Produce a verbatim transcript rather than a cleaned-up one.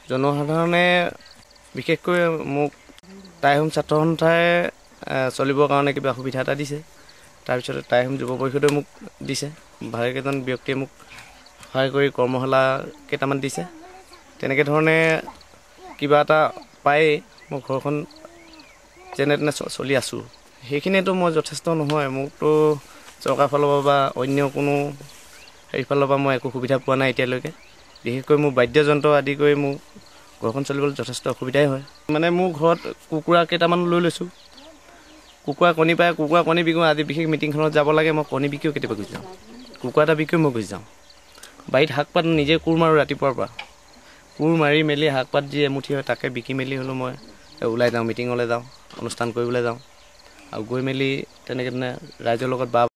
জনসাধাৰণে বিশেষকৈ মোক টাইহোম ছাত্ৰ সন্থাই চলিবৰ কাৰণে কিবা সুবিধা এটা দিছে। তাৰপিছতে টাইহোম যুৱ পৰিষদে মোক দিছে, ভালেকেইজন ব্যক্তিয়ে মোক সহায় কৰি কৰ্মশালা কেইটামান দিছে। তেনেকৈ ধৰণে কিবা এটা পায়েই মই ঘৰখন যেনে তেনে চলি আছোঁ। সেইখিনিতো মই যথেষ্ট নহয়, মোকতো চৰকাৰৰ ফালৰ পৰা বা অন্য কোনো সেইফালৰ পৰা মই একো সুবিধা পোৱা নাই এতিয়ালৈকে। বিশেষকৈ মোৰ বাদ্যযন্ত্ৰ আদি কৰি মোৰ ঘৰখন চলিবলৈ যথেষ্ট অসুবিধাই হয়। মানে মোৰ ঘৰত কুকুৰা কেইটামান লৈ লৈছোঁ, কুকুৰা কণী পায়, কুকুৰা কণী বিকোঁ। আজি বিশেষ মিটিংখনত যাব লাগে, মই কণী বিকিও কেতিয়াবা গুচি যাওঁ, কুকুৰা এটা বিকিও মই গুচি যাওঁ। বাৰীত শাক পাত নিজে কোৰ মাৰোঁ, ৰাতিপুৱাৰ পৰা কোৰ মাৰি মেলি শাক পাত যি এমুঠি হয় তাকে বিকি মেলি হ'লেও মই ওলাই যাওঁ, মিটিঙলৈ যাওঁ, অনুষ্ঠান কৰিবলৈ যাওঁ আৰু গৈ মেলি তেনেকৈ তেনে ৰাইজৰ লগত বা